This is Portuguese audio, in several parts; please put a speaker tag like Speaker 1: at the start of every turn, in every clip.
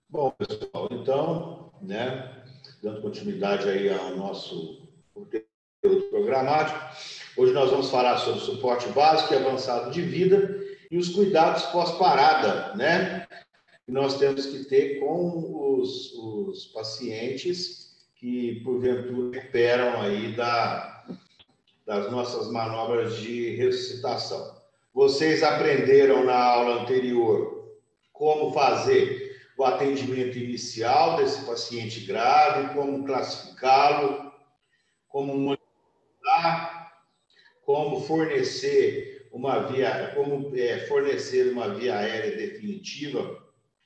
Speaker 1: Bom, pessoal, então, né, dando continuidade aí ao nosso conteúdo programático, hoje nós vamos falar sobre suporte básico e avançado de vida e os cuidados pós-parada, né, que nós temos que ter com os pacientes que, porventura, recuperam aí das nossas manobras de ressuscitação. Vocês aprenderam na aula anterior como fazer o atendimento inicial desse paciente grave, como classificá-lo, como monitorar, como fornecer uma via, fornecer uma via aérea definitiva,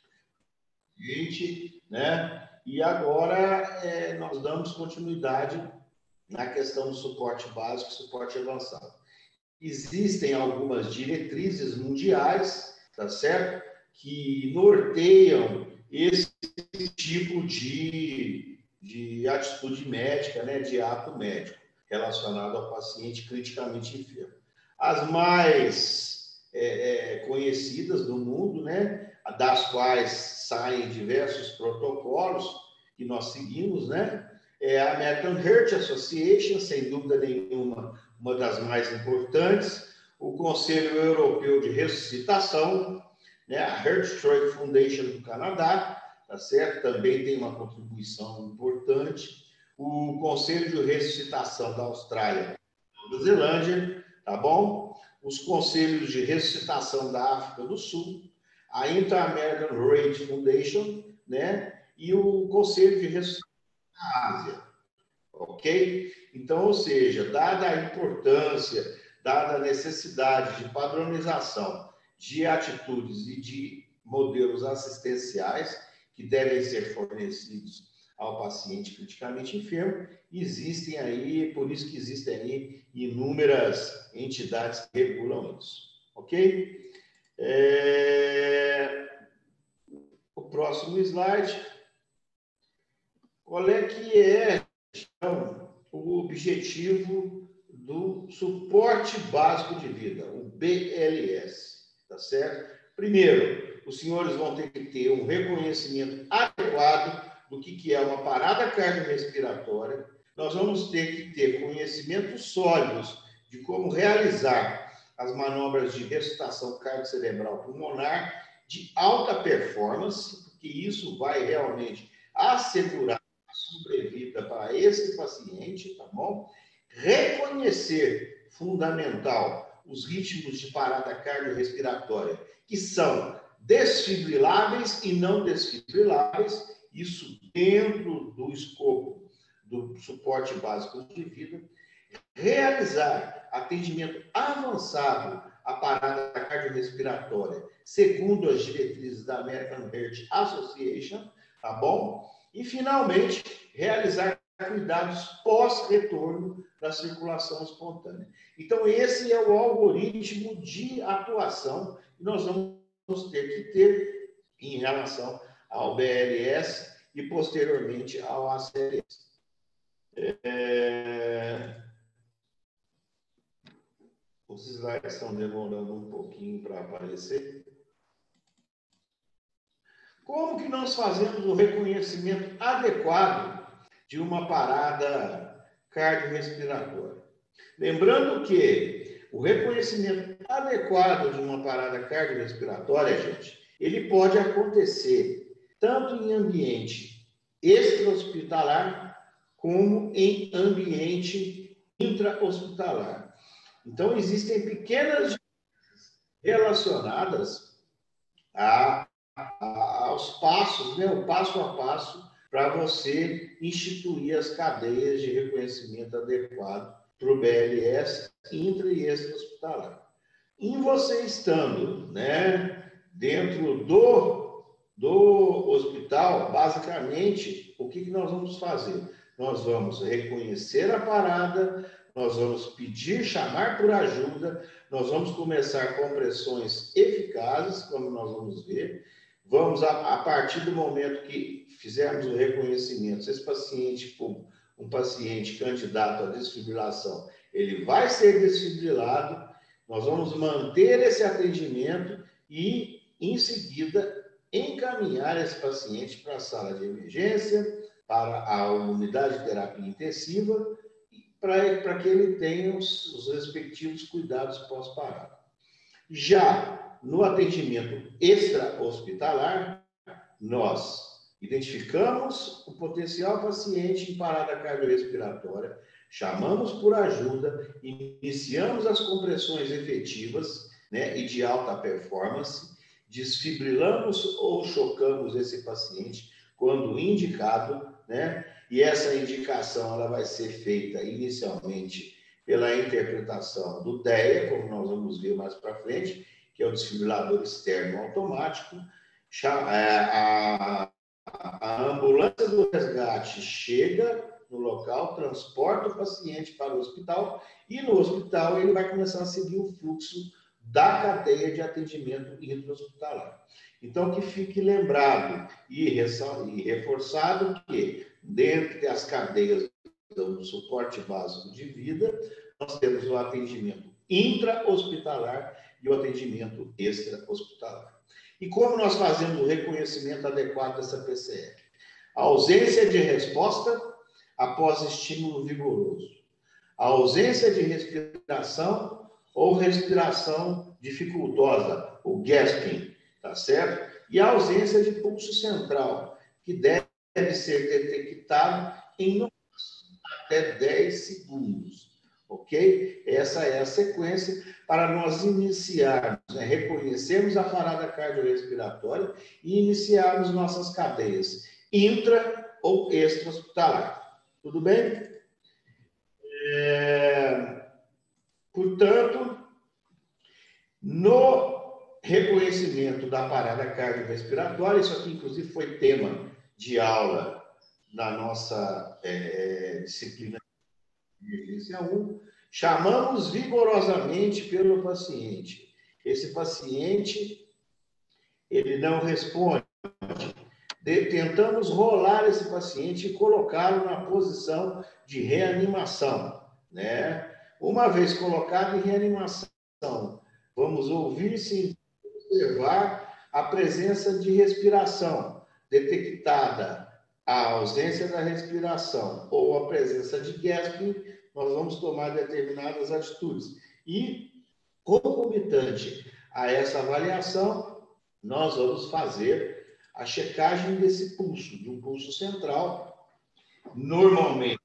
Speaker 1: né? E agora nós damos continuidade na questão do suporte básico e suporte avançado. Existem algumas diretrizes mundiais, tá certo? Que norteiam esse tipo de atitude médica, né? De ato médico relacionado ao paciente criticamente enfermo. As mais conhecidas do mundo, né? Das quais saem diversos protocolos que nós seguimos, né? É a American Heart Association, sem dúvida nenhuma, uma das mais importantes, o Conselho Europeu de Ressuscitação, né, a Heart Stroke Foundation do Canadá, tá certo? Também tem uma contribuição importante, o Conselho de Ressuscitação da Austrália e Nova Zelândia, tá bom? Os Conselhos de Ressuscitação da África do Sul, a Inter-American Heart Foundation, né, e o Conselho de Ressuscitação da Ásia, ok? Então, ou seja, dada a importância, dada a necessidade de padronização de atitudes e de modelos assistenciais que devem ser fornecidos ao paciente criticamente enfermo, existem aí, por isso que existem aí inúmeras entidades que regulam isso, ok? O próximo slide. Qual é que é, então, o objetivo do suporte básico de vida, o BLS, tá certo? Primeiro, os senhores vão ter que ter um reconhecimento adequado do que é uma parada cardiorrespiratória. Nós vamos ter que ter conhecimentos sólidos de como realizar as manobras de ressuscitação cardiocerebral pulmonar de alta performance, porque isso vai realmente assegurar sobrevida para esse paciente, tá bom? Reconhecer, fundamental, os ritmos de parada cardiorrespiratória, que são desfibriláveis e não desfibriláveis, isso dentro do escopo do suporte básico de vida. Realizar atendimento avançado à parada cardiorrespiratória, segundo as diretrizes da American Heart Association, tá bom? E, finalmente, realizar cuidados pós-retorno da circulação espontânea. Então, esse é o algoritmo de atuação que nós vamos ter que ter em relação ao BLS e, posteriormente, ao ACLS. Os slides estão demorando um pouquinho para aparecer. Como que nós fazemos o reconhecimento adequado de uma parada cardiorrespiratória? Lembrando que o reconhecimento adequado de uma parada cardiorrespiratória, gente, ele pode acontecer tanto em ambiente extra-hospitalar como em ambiente intra-hospitalar. Então, existem pequenas diferenças relacionadas aos passos, né, o passo a passo, para você instituir as cadeias de reconhecimento adequado para o BLS intra e extra-hospitalar. Em você estando, né, dentro do hospital, basicamente, o que nós vamos fazer? Nós vamos reconhecer a parada, nós vamos pedir, chamar por ajuda, nós vamos começar compressões eficazes, como nós vamos ver. Vamos, a partir do momento que fizermos o reconhecimento, se esse paciente for um paciente candidato à desfibrilação, ele vai ser desfibrilado, nós vamos manter esse atendimento e, em seguida, encaminhar esse paciente para a sala de emergência, para a unidade de terapia intensiva, para que ele tenha os respectivos cuidados pós-parada. Já no atendimento extra-hospitalar, nós identificamos o potencial paciente em parada cardiorrespiratória, chamamos por ajuda, iniciamos as compressões efetivas, né, e de alta performance, desfibrilamos ou chocamos esse paciente quando indicado, né? E essa indicação ela vai ser feita inicialmente pela interpretação do DEA, como nós vamos ver mais para frente, que é o desfibrilador externo automático. A ambulância do resgate chega no local, transporta o paciente para o hospital e no hospital ele vai começar a seguir o fluxo da cadeia de atendimento intra-hospitalar. Então, que fique lembrado e reforçado que, dentro das cadeias do suporte básico de vida, nós temos o atendimento intra-hospitalar e o atendimento extra-hospitalar. E como nós fazemos o reconhecimento adequado dessa PCR? A ausência de resposta após estímulo vigoroso. A ausência de respiração ou respiração dificultosa, o gasping, tá certo? E a ausência de pulso central, que deve ser detectado em até 10 segundos, ok? Essa é a sequência para nós iniciarmos, né, reconhecermos a parada cardiorrespiratória e iniciarmos nossas cadeias intra ou extra-hospitalar. Tudo bem? Portanto, no reconhecimento da parada cardiorrespiratória, isso aqui inclusive foi tema de aula na nossa disciplina de emergência 1, chamamos vigorosamente pelo paciente. Esse paciente, ele não responde. Tentamos rolar esse paciente e colocá-lo na posição de reanimação, né? Uma vez colocado em reanimação, vamos ouvir se observar a presença de respiração, detectada a ausência da respiração ou a presença de gasping, nós vamos tomar determinadas atitudes. E, concomitante a essa avaliação, nós vamos fazer a checagem desse pulso, de um pulso central. Normalmente,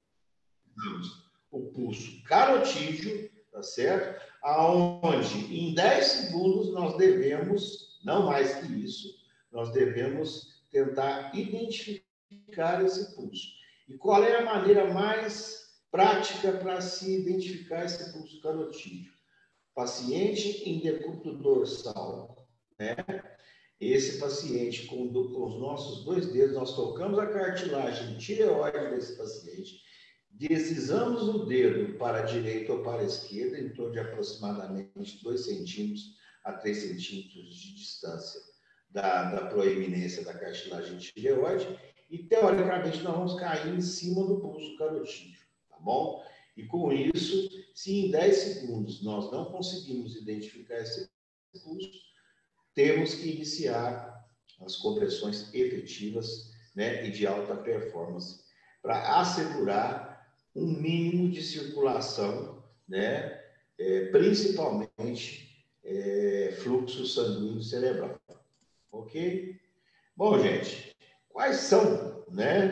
Speaker 1: o pulso carotídeo, tá certo? Aonde em 10 segundos nós devemos, não mais que isso, nós devemos tentar identificar esse pulso. E qual é a maneira mais prática para se identificar esse pulso carotídeo? Paciente em decúbito dorsal, né? Esse paciente, com os nossos 2 dedos, nós tocamos a cartilagem tireoide desse paciente, deslizamos o dedo para a direita ou para a esquerda, em torno de aproximadamente 2 centímetros a 3 centímetros de distância da proeminência da cartilagem tireoide, e teoricamente nós vamos cair em cima do pulso carotídeo, tá bom? E com isso, se em 10 segundos nós não conseguimos identificar esse pulso, temos que iniciar as compressões efetivas, né, e de alta performance para assegurar um mínimo de circulação, né, principalmente fluxo sanguíneo cerebral. Ok? Bom, gente, quais são, né,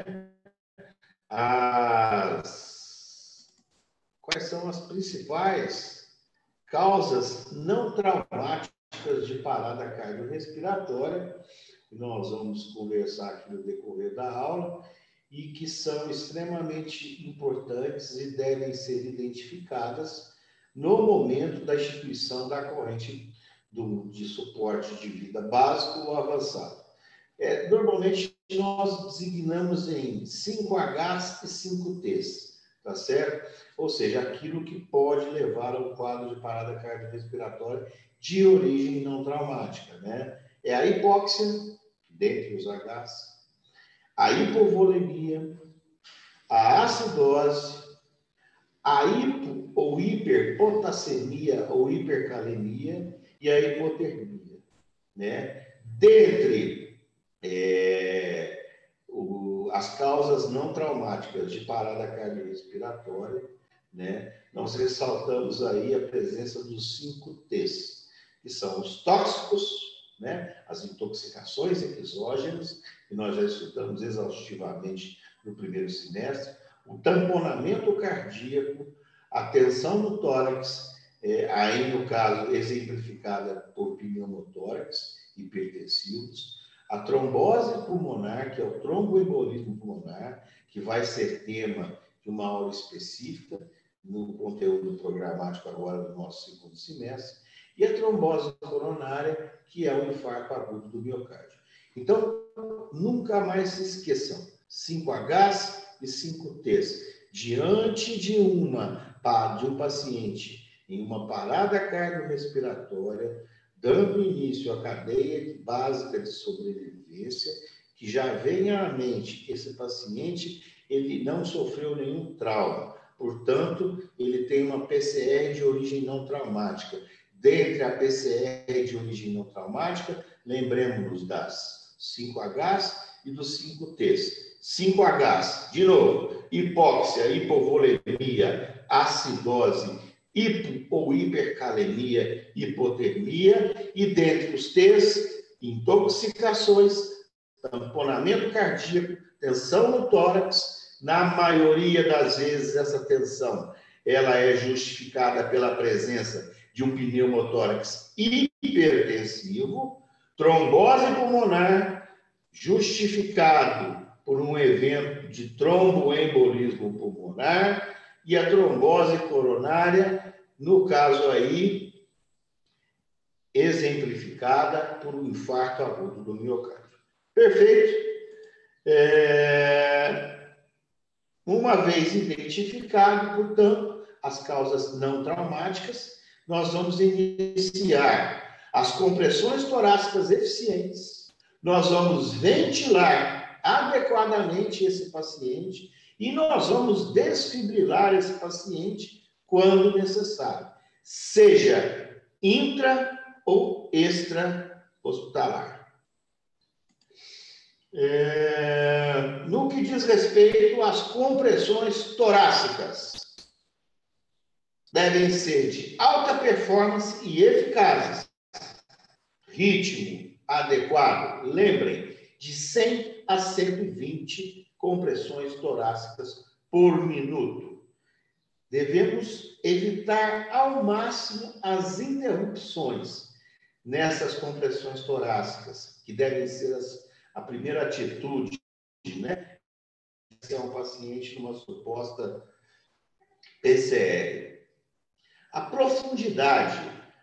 Speaker 1: quais são as principais causas não traumáticas de parada cardiorrespiratória, que nós vamos conversar aqui no decorrer da aula, e que são extremamente importantes e devem ser identificadas no momento da instituição da corrente de suporte de vida básico ou avançado. Normalmente, nós designamos em 5Hs e 5Ts, tá certo? Ou seja, aquilo que pode levar ao quadro de parada cardiorrespiratória de origem não traumática, né? É a hipóxia, dentre os Hs, a hipovolemia, a acidose, a hipo ou hiperpotassemia ou hipercalemia e a hipotermia, né? Dentre as causas não traumáticas de parada cardiorrespiratória, né? Nós ressaltamos aí a presença dos 5 T's, que são os tóxicos, né? As intoxicações exógenas, que nós já estudamos exaustivamente no primeiro semestre, o tamponamento cardíaco, a tensão no tórax, aí no caso exemplificada por pneumotórax, hipertensivos, a trombose pulmonar, que é o tromboembolismo pulmonar, que vai ser tema de uma aula específica no conteúdo programático agora do nosso segundo semestre, e a trombose coronária, que é o infarto agudo do miocárdio. Então, nunca mais se esqueçam, 5Hs e 5Ts. Diante de um paciente em uma parada cardiorrespiratória, dando início à cadeia básica de sobrevivência, que já vem à mente, esse paciente ele não sofreu nenhum trauma, portanto, ele tem uma PCR de origem não traumática. Dentre a PCR de origem não traumática, lembremos das 5Hs e dos 5Ts. 5Hs, de novo, hipóxia, hipovolemia, acidose, hipo ou hipercalemia, hipotermia, e dentre os T's, intoxicações, tamponamento cardíaco, tensão no tórax. Na maioria das vezes, essa tensão ela é justificada pela presença de um pneumotórax hipertensivo, trombose pulmonar, justificado por um evento de tromboembolismo pulmonar, e a trombose coronária, no caso aí, exemplificada por um infarto agudo do miocárdio. Perfeito? Uma vez identificado, portanto, as causas não traumáticas, nós vamos iniciar as compressões torácicas eficientes, nós vamos ventilar adequadamente esse paciente e nós vamos desfibrilar esse paciente quando necessário, seja intra ou extra-hospitalar. No que diz respeito às compressões torácicas, devem ser de alta performance e eficazes. Ritmo adequado, lembrem, de 100 a 120 compressões torácicas por minuto. Devemos evitar ao máximo as interrupções nessas compressões torácicas, que devem ser a primeira atitude, né? Se é um paciente numa suposta PCR. A profundidade,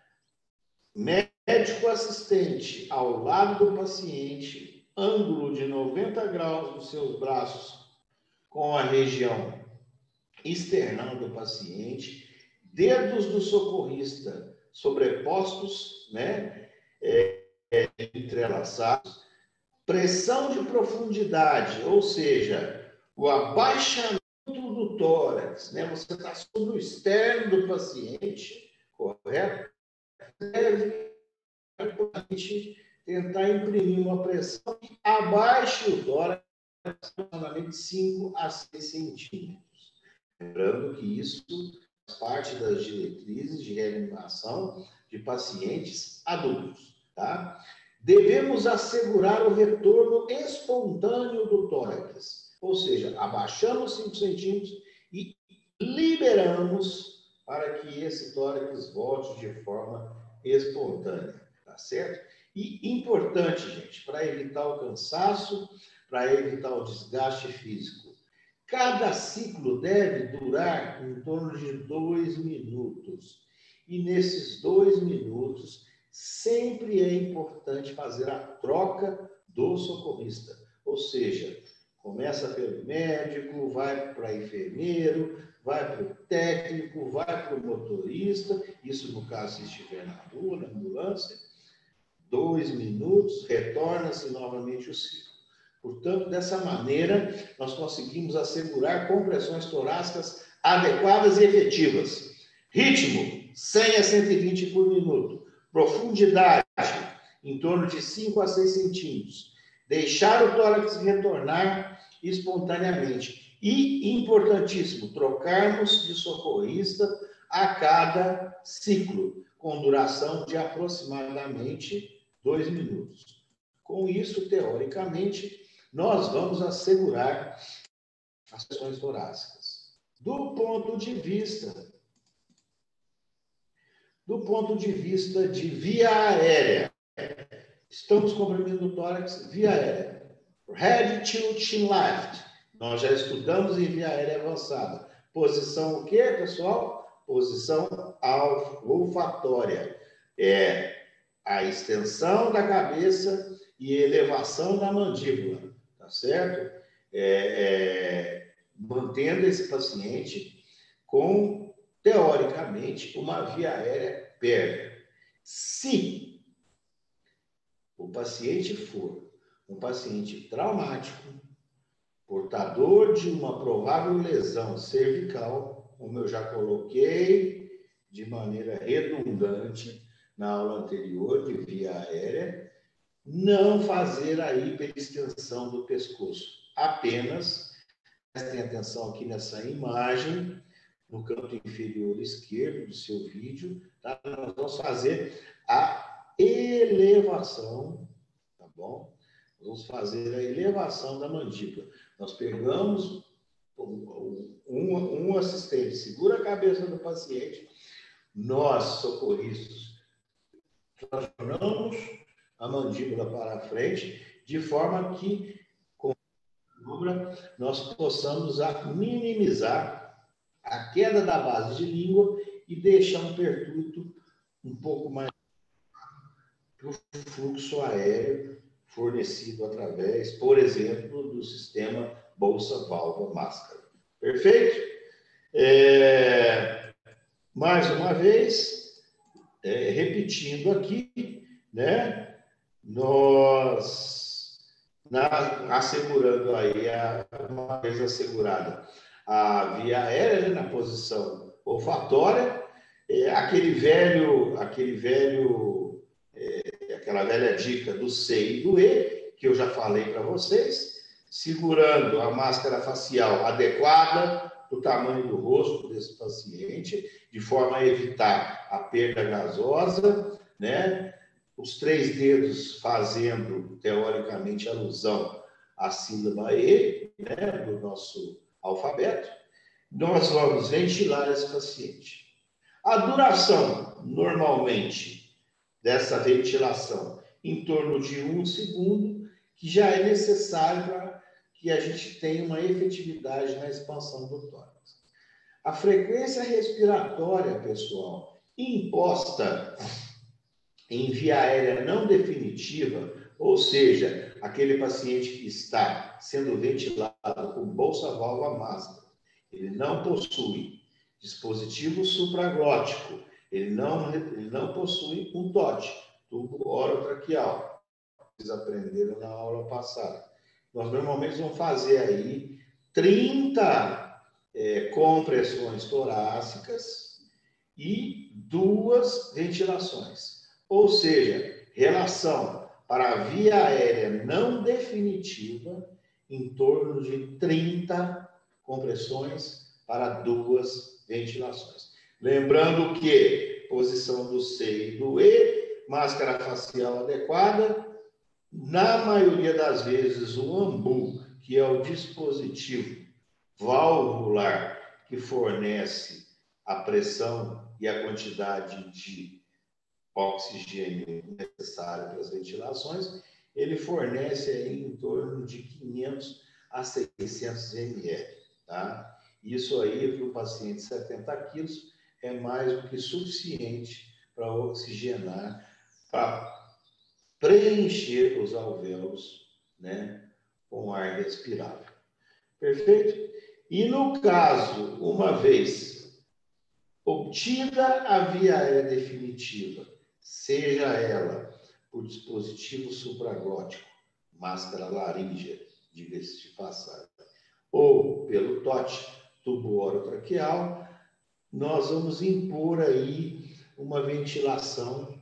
Speaker 1: médico assistente ao lado do paciente, ângulo de 90 graus dos seus braços com a região external do paciente, dedos do socorrista sobrepostos, né, entrelaçados, pressão de profundidade, ou seja, o abaixamento do tórax, né? Você está sobre o externo do paciente, correto? Deve tentar imprimir uma pressão que abaixe o tórax aproximadamente 5 a 6 centímetros. Lembrando que isso faz parte das diretrizes de reanimação de pacientes adultos, tá? Devemos assegurar o retorno espontâneo do tórax, ou seja, abaixamos 5 centímetros e liberamos para que esse tórax volte de forma espontânea, tá certo? E importante, gente, para evitar o cansaço, para evitar o desgaste físico, cada ciclo deve durar em torno de 2 minutos. E nesses 2 minutos, sempre é importante fazer a troca do socorrista. Ou seja, começa pelo médico, vai para enfermeiro, vai para o técnico, vai para o motorista, isso no caso se estiver na rua, na ambulância, 2 minutos, retorna-se novamente o ciclo. Portanto, dessa maneira, nós conseguimos assegurar compressões torácicas adequadas e efetivas. Ritmo, 100 a 120 por minuto. Profundidade, em torno de 5 a 6 centímetros. Deixar o tórax retornar espontaneamente. E, importantíssimo, trocarmos de socorrista a cada ciclo, com duração de aproximadamente 2 minutos. Com isso, teoricamente, nós vamos assegurar as questões torácicas. Do ponto de vista de via aérea, estamos comprimindo o tórax via aérea. Head, tilt, chin, left. Nós já estudamos em via aérea avançada. Posição o quê, pessoal? Posição olfatória. É a extensão da cabeça e elevação da mandíbula, tá certo? Mantendo esse paciente com, teoricamente, uma via aérea pérvia. Se o paciente for um paciente traumático, portador de uma provável lesão cervical, como eu já coloquei de maneira redundante na aula anterior de via aérea, não fazer a hiperextensão do pescoço. Apenas, prestem atenção aqui nessa imagem, no canto inferior esquerdo do seu vídeo, tá? Nós vamos fazer a elevação, tá bom? Vamos fazer a elevação da mandíbula. Nós pegamos um assistente, segura a cabeça do paciente, nós, socorristas, transformamos a mandíbula para a frente, de forma que, com a manobra, nós possamos minimizar a queda da base de língua e deixar um pertuto um pouco mais para o fluxo aéreo fornecido através, por exemplo, do sistema bolsa-válvula-máscara. Perfeito? Mais uma vez, repetindo aqui, né? Nós, assegurando aí, uma vez assegurada a via aérea, né, na posição olfatória, aquela velha dica do C e do E, que eu já falei para vocês, segurando a máscara facial adequada do tamanho do rosto desse paciente, de forma a evitar a perda gasosa, né? Os 3 dedos fazendo, teoricamente, alusão à sílaba E, né, do nosso alfabeto. Nós vamos ventilar esse paciente. A duração, normalmente, dessa ventilação, em torno de 1 segundo, que já é necessário para que a gente tenha uma efetividade na expansão do tórax. A frequência respiratória, pessoal, imposta em via aérea não definitiva, ou seja, aquele paciente que está sendo ventilado com bolsa-válvula-máscara, ele não possui dispositivo supraglótico, ele não possui um TOT, tubo orotraqueal. Vocês aprenderam na aula passada. Nós normalmente vamos fazer aí 30 compressões torácicas e 2 ventilações. Ou seja, relação para a via aérea não definitiva em torno de 30 compressões para 2 ventilações. Lembrando que posição do C e do E, máscara facial adequada, na maioria das vezes o AMBU, que é o dispositivo valvular que fornece a pressão e a quantidade de oxigênio necessário para as ventilações, ele fornece aí em torno de 500 a 600 ml, tá? Isso aí, para o paciente de 70 quilos, é mais do que suficiente para oxigenar, para preencher os alvéolos, né, com ar respirável. Perfeito? E no caso, uma vez obtida a via aérea definitiva, seja ela por dispositivo supraglótico, máscara laríngea, diga-se de passagem, ou pelo TOT, tubo orotraqueal, nós vamos impor aí uma ventilação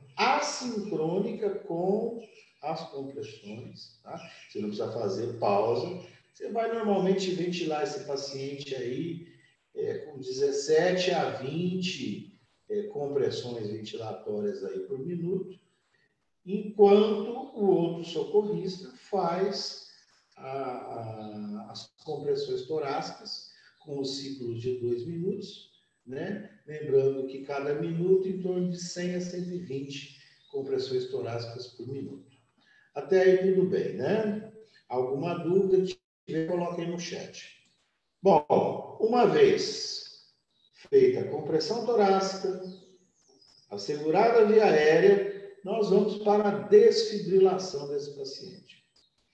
Speaker 1: assincrônica com as compressões, tá? Você não precisa fazer pausa, Você vai normalmente ventilar esse paciente aí com 17 a 20 compressões ventilatórias aí por minuto, enquanto o outro socorrista faz as compressões torácicas com os ciclos de 2 minutos, né? Lembrando que cada minuto em torno de 100 a 120 compressões torácicas por minuto. Até aí tudo bem, né? Alguma dúvida, coloque aí no chat. Bom, uma vez feita a compressão torácica, assegurada a via aérea, nós vamos para a desfibrilação desse paciente.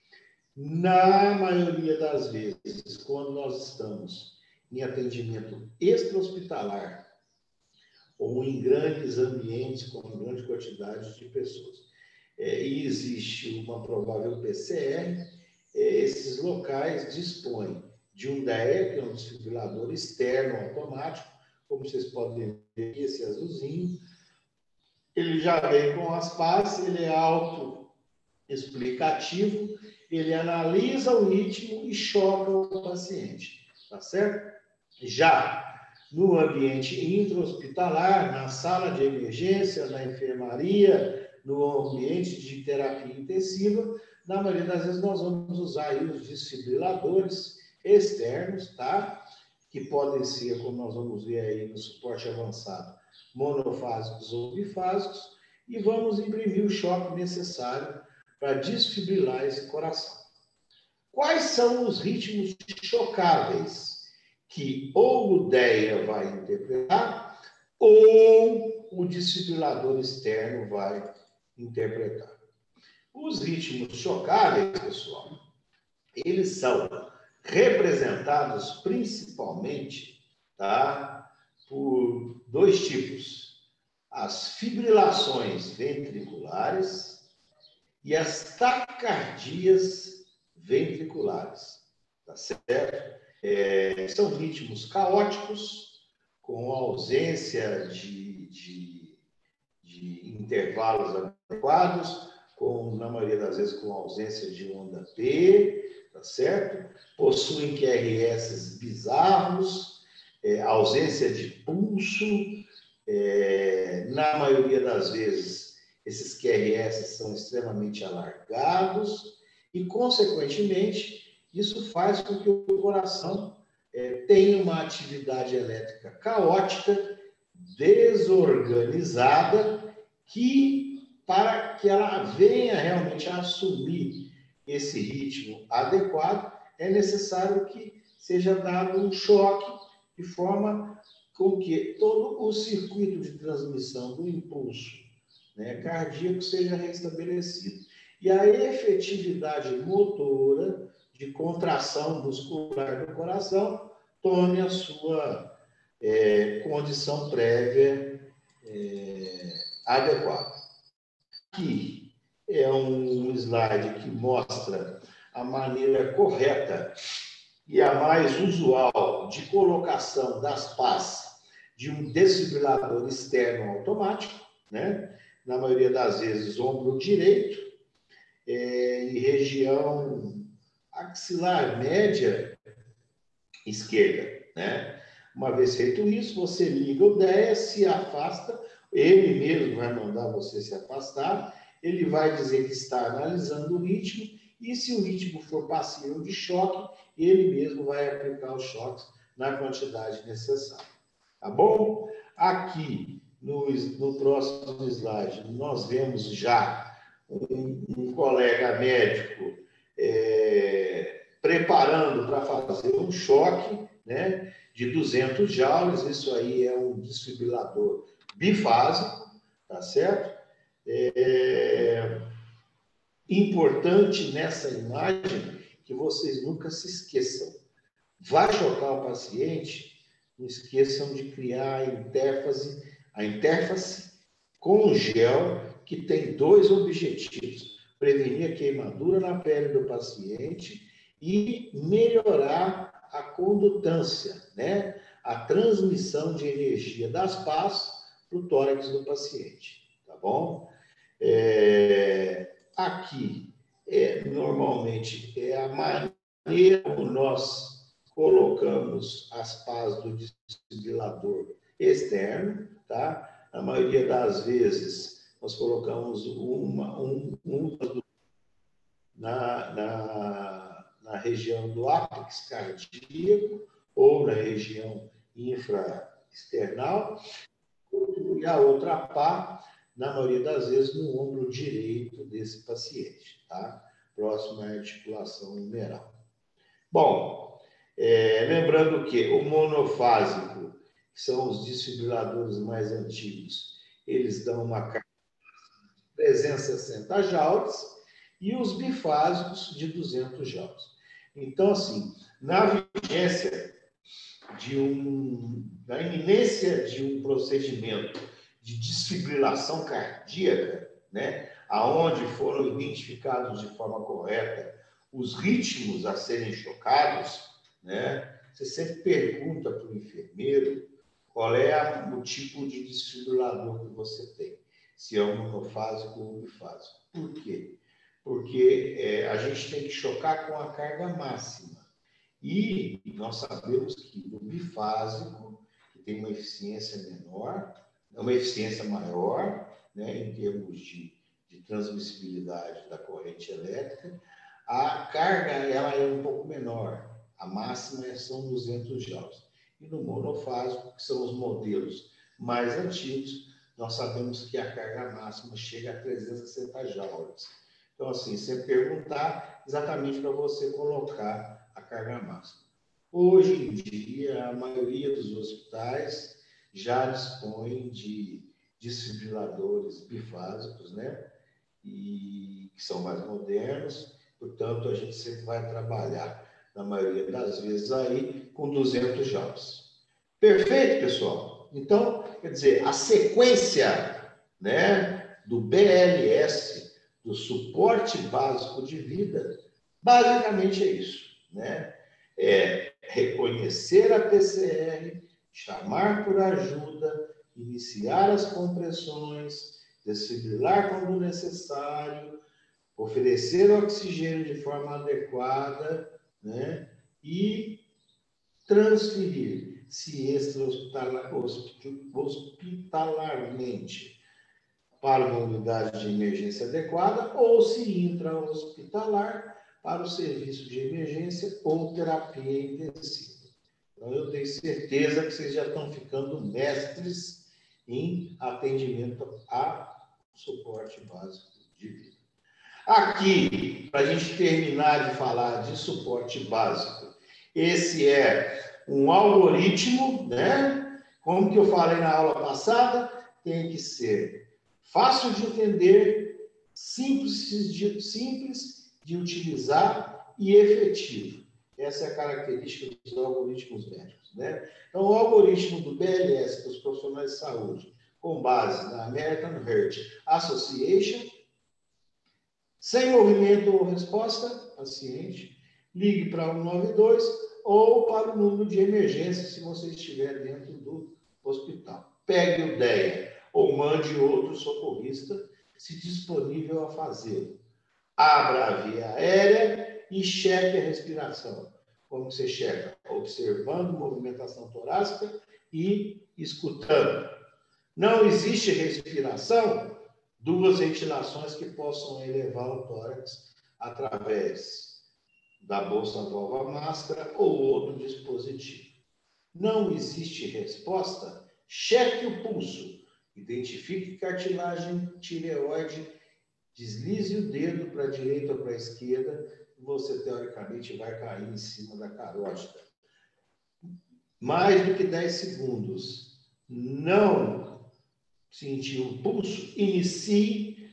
Speaker 1: Na maioria das vezes, quando nós estamos em atendimento extra-hospitalar ou em grandes ambientes com grande quantidade de pessoas, e existe uma provável PCR, esses locais dispõem de um DEA, que é um desfibrilador externo automático, como vocês podem ver aqui, esse azulzinho. Ele já vem com as pás, ele é autoexplicativo, ele analisa o ritmo e choca o paciente, tá certo? Já no ambiente intra-hospitalar, na sala de emergência, na enfermaria, no ambiente de terapia intensiva, na maioria das vezes nós vamos usar aí os desfibriladores externos, tá? Que podem ser, como nós vamos ver aí no suporte avançado, monofásicos ou bifásicos, e vamos imprimir o choque necessário para desfibrilar esse coração. Quais são os ritmos chocáveis que ou o DEA vai interpretar ou o desfibrilador externo vai interpretar? Os ritmos chocáveis, pessoal, eles são representados principalmente, tá, por dois tipos: as fibrilações ventriculares e as taquicardias ventriculares, tá certo? São ritmos caóticos, com ausência de intervalos adequados, na maioria das vezes com ausência de onda P, tá certo? Possuem QRS bizarros, ausência de pulso, na maioria das vezes esses QRS são extremamente alargados e, consequentemente, isso faz com que o coração tenha uma atividade elétrica caótica, desorganizada, para que ela venha realmente a assumir esse ritmo adequado, é necessário que seja dado um choque de forma com que todo o circuito de transmissão do impulso, né, cardíaco seja restabelecido. E a efetividade motora de contração muscular do coração tome a sua condição prévia adequada. Aqui é um slide que mostra a maneira correta e a mais usual de colocação das pás de um desfibrilador externo automático, né? Na maioria das vezes, ombro direito, em região axilar média esquerda, né? Uma vez feito isso, você liga o DEA, se afasta, ele mesmo vai mandar você se afastar, ele vai dizer que está analisando o ritmo, e se o ritmo for passível de choque, ele mesmo vai aplicar os choques na quantidade necessária. Tá bom? Aqui, no próximo slide, nós vemos já um colega médico preparando para fazer um choque, né, de 200 joules. Isso aí é um desfibrilador bifásico, tá certo? Importante nessa imagem que vocês nunca se esqueçam. Vai chocar o paciente, não esqueçam de criar a interface com gel, que tem dois objetivos: prevenir a queimadura na pele do paciente e melhorar a condutância, né? A transmissão de energia das pás para o tórax do paciente, tá bom? Aqui, normalmente, é a maneira nós colocamos as pás do desfibrilador externo, tá? Na maioria das vezes, nós colocamos na região do ápex cardíaco ou na região infraesternal, e a outra pá, na maioria das vezes, no ombro direito desse paciente, tá? Próximo à articulação humeral. Bom, lembrando que o monofásico, que são os desfibriladores mais antigos, eles dão uma carga de 360 joules e os bifásicos de 200 joules. Então, assim, na vigência na iminência de um procedimento de desfibrilação cardíaca, né, aonde foram identificados de forma correta os ritmos a serem chocados, né, você sempre pergunta para o enfermeiro qual é o tipo de desfibrilador que você tem, se é um monofásico ou um bifásico. Por quê? Porque a gente tem que chocar com a carga máxima. E nós sabemos que o bifásico, que tem uma eficiência menor, uma eficiência maior, né, em termos de transmissibilidade da corrente elétrica, a carga ela é um pouco menor, a máxima são 200 joules. E no monofásico, que são os modelos mais antigos, nós sabemos que a carga máxima chega a 360 joules. Então, assim, sempre perguntar exatamente para você colocar a carga máxima. Hoje em dia, a maioria dos hospitais já dispõe de desfibriladores bifásicos, né? E que são mais modernos, portanto, a gente sempre vai trabalhar, na maioria das vezes, aí com 200 joules. Perfeito, pessoal? Então, quer dizer, a sequência, né, do BLS, do suporte básico de vida, basicamente é isso, né? É reconhecer a PCR, chamar por ajuda, iniciar as compressões, desfibrilar quando necessário, oferecer oxigênio de forma adequada, né? E transferir, se extra-hospitalarmente, para uma unidade de emergência adequada ou se intra-hospitalar para o serviço de emergência ou terapia intensiva. Então, eu tenho certeza que vocês já estão ficando mestres em atendimento a suporte básico de vida. Aqui, para a gente terminar de falar de suporte básico, esse é um algoritmo, né? Como que eu falei na aula passada, tem que ser fácil de entender, simples de utilizar e efetivo. Essa é a característica dos algoritmos médicos, né? Então, o algoritmo do BLS, dos profissionais de saúde, com base na American Heart Association, sem movimento ou resposta, paciente, ligue para 192 ou para o número de emergência, se você estiver dentro do hospital. Pegue o DEA ou mande outro socorrista, se disponível a fazê-lo. Abra a via aérea e cheque a respiração. Como você checa? Observando movimentação torácica e escutando. Não existe respiração, duas ventilações que possam elevar o tórax através da bolsa válvula máscara ou outro dispositivo. Não existe resposta, cheque o pulso, identifique cartilagem tireoide, deslize o dedo para a direita ou para a esquerda e você, teoricamente, vai cair em cima da carótida. Mais do que 10 segundos. Não sentir um pulso, inicie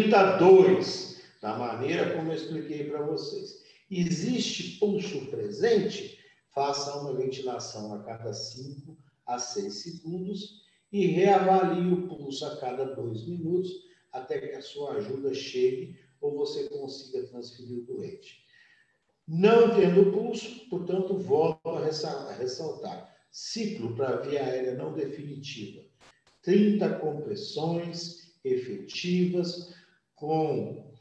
Speaker 1: 32, da maneira como eu expliquei para vocês. Existe pulso presente? Faça uma ventilação a cada 5 a 6 segundos e reavalie o pulso a cada 2 minutos até que a sua ajuda chegue ou você consiga transferir o doente. Não tendo pulso, portanto, volto a ressaltar. Ciclo para via aérea não definitiva. 30 compressões efetivas com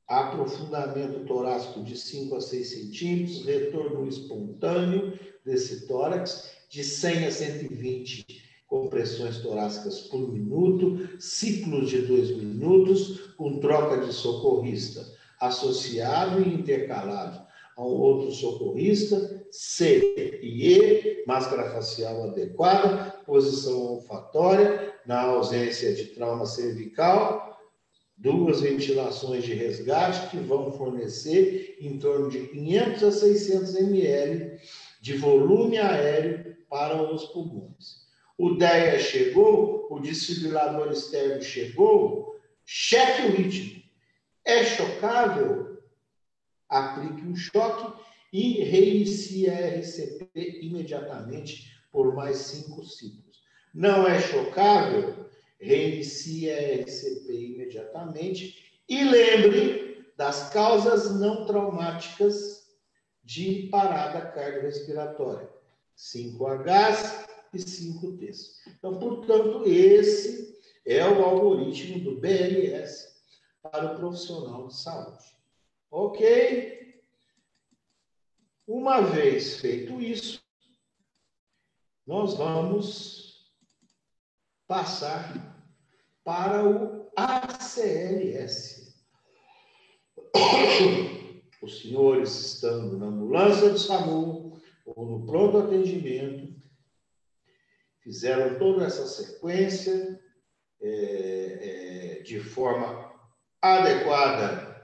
Speaker 1: aprofundamento torácico de 5 a 6 centímetros, retorno espontâneo desse tórax, de 100 a 120 compressões torácicas por minuto, ciclos de 2 minutos, com troca de socorrista associado e intercalado a um outro socorrista, C e E, máscara facial adequada, posição olfatória, na ausência de trauma cervical, 2 ventilações de resgate que vão fornecer em torno de 500 a 600 ml de volume aéreo para os pulmões. O DEA chegou, o desfibrilador externo chegou, cheque o ritmo. É chocável? Aplique um choque e reinicie a RCP imediatamente por mais 5 ciclos. Não é chocável? Reinicie a RCP imediatamente e lembre das causas não traumáticas de parada cardiorrespiratória. 5Hs e 5Ts. Então, portanto, esse é o algoritmo do BLS para o profissional de saúde. Ok? Uma vez feito isso, nós vamos passar para o ACLS. Os senhores estando na ambulância de SAMU ou no pronto atendimento, fizeram toda essa sequência de forma adequada,